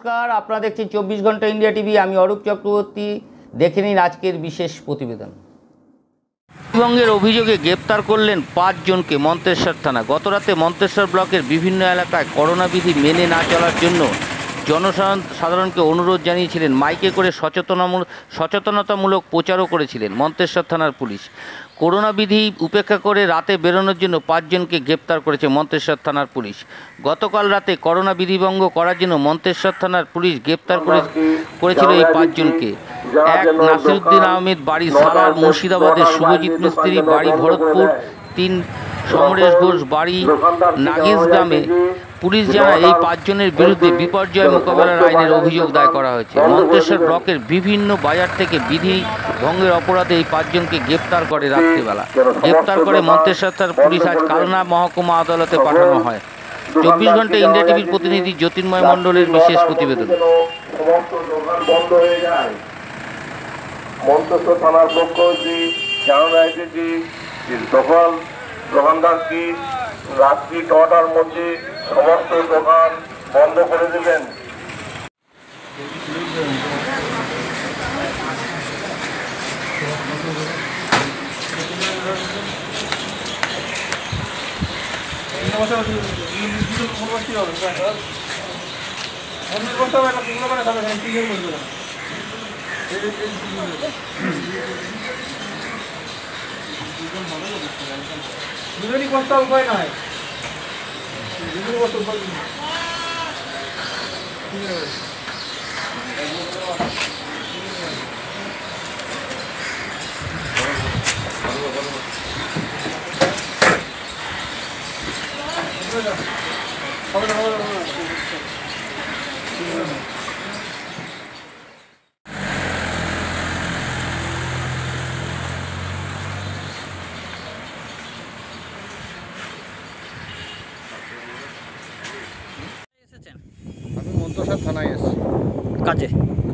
নমস্কার, আপনারা দেখছেন 24 ঘন্টা ইন্ডিয়া টিভি। আমি অরূপ চক্রবর্তী। দেখে নিন আজকের বিশেষ প্রতিবেদন। পশ্চিমবঙ্গের অভিযোগে গ্রেপ্তার করলেন 5 জনকে মন্তেশ্বর থানা। গতরাতে মন্তেশ্বর ব্লকের বিভিন্ন এলাকায় করোনা বিধি মেনে না চলার জন্য জনসাধারণকে অনুরোধ জানিয়েছিলেন। মাইকে করে সচেতনতামূলক প্রচারও করেছিলেন মন্তেশ্বর থানার পুলিশ। করোনা বিধি উপেক্ষা করে রাতে বেরোনোর জন্য 5 জনকে গ্রেপ্তার করেছে মন্তেশ্বর থানার পুলিশ। গতকাল রাতে করোনা বিধিভঙ্গ করার জন্য মন্তেশ্বর থানার পুলিশ গ্রেপ্তার করেছিল এই 5 জনকে। এক নাসিরউদ্দিন আহমেদ, বাড়ি সারার মুর্শিদাবাদের; শুভজিৎ মিস্ত্রি, বাড়ি ভরতপুর; 3 সমরেশ ঘোষ, বাড়ি নাগিস গ্রামে। পুলিশ জানায় এই 5 জনের বিরুদ্ধে বিপর্যয় মোকাবেলার আইনের অভিযোগ দায়ের করা হয়েছে। মন্তেশ্বর ব্লকের বিভিন্ন বাজার থেকে বিধি ভঙ্গের অপরাধে এই 5 জনকে গ্রেপ্তার করে রাত্রিবেলা। গ্রেপ্তার করে মন্তেশ্বর থানার পুলিশ আজ কালনা মহকুমা আদালতে পাঠানো হয়। 24 ঘন্টা ইন্ডিয়া টিভির প্রতিনিধি জ্যোতির্ময় মণ্ডলের বিশেষ প্রতিবেদন। মন্তেশ্বর থানার পক্ষ যে জানানো হয়েছে যে দোকানদার কি রাত্রি 9টার মধ্যে সমস্ত দোকান বন্ধ করে দেবেন। দুজনই কষ্ট উপায় নয়, দুজনই কষ্ট উপায় আমি মন্তেশ্বর থানায় এসেছি কাজে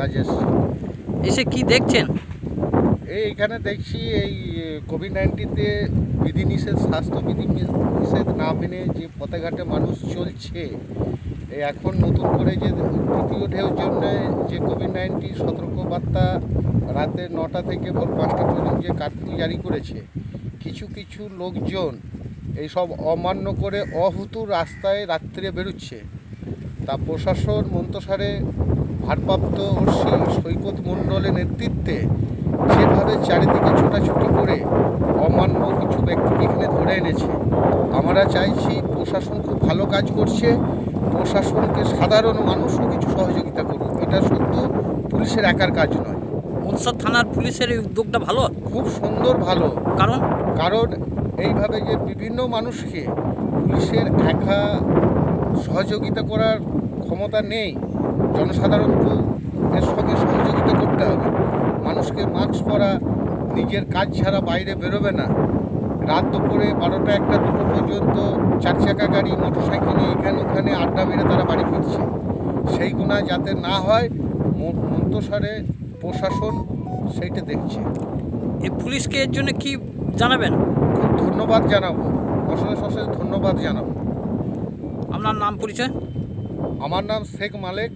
এসে কি দেখছেন? এইখানে দেখছি এই কোভিড-19-তে বিধিনিষেধ, স্বাস্থ্য বিধিনিষেধ না মেনে যে পথে ঘাটে মানুষ চলছে, এখন নতুন করে যে দ্বিতীয় ঢেউর জন্য যে কোভিড-19 সতর্কবার্তা রাতে 9টা থেকে ভোর 5টা পর্যন্ত যে কারফিউ জারি করেছে, কিছু লোকজন এইসব অমান্য করে অহুতু রাস্তায় রাত্রে বেরোচ্ছে। তা প্রশাসন মন্তেশ্বরে ভারপ্রাপ্ত ওসি সৈকত মণ্ডলের নেতৃত্বে যেভাবে চারিদিকে ছোটাছুটি করে অমান্য কিছু ব্যক্তিকে এখানে ধরে এনেছে, আমরা চাইছি প্রশাসন খুব ভালো কাজ করছে, প্রশাসনকে সাধারণ মানুষও কিছু সহযোগিতা করুক। এটা শুধু পুলিশের একার কাজ নয়। মন্তেশ্বর থানার পুলিশের এই উদ্যোগটা ভালো, খুব সুন্দর, ভালো। কারণ এইভাবে যে বিভিন্ন মানুষকে পুলিশের একা সহযোগিতা করার ক্ষমতা নেই, জনসাধারণকে এর সঙ্গে সহযোগিতা করতে হবে। মানুষকে মাস্ক পরা, নিজের কাজ ছাড়া বাইরে বেরোবে না। রাত দুপুরে 12টা, 1টা, 2টো পর্যন্ত 4 চাকা গাড়ি, মোটরসাইকেলে এখানে ওখানে আড্ডা মেরে তারা বাড়ি ফিরছে। সেইগুলো যাতে না হয় মন্তেশ্বরে প্রশাসন সেইটা দেখছে। এই পুলিশকে এর জন্য কি জানাবেন? খুব ধন্যবাদ জানাবো, অশেষ ধন্যবাদ জানাবো। আপনার নাম, পরিচয়? আমার নাম শেখ মালেক,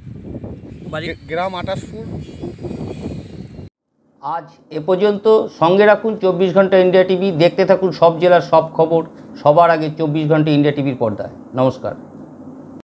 গ্রাম আটাশপুর। আজ এ পর্যন্ত। সঙ্গে রাখুন 24 ঘন্টা ইন্ডিয়া টিভি। দেখতে থাকুন সব জেলার সব খবর সবার আগে 24 ঘন্টা ইন্ডিয়া টিভির পর্দায়। নমস্কার।